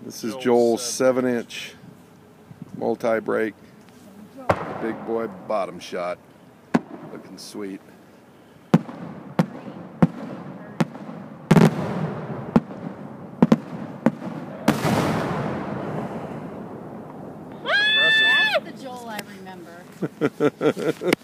This is Joel's 7-inch multi-break. Big boy bottom shot. Looking sweet. That's the Joel I remember.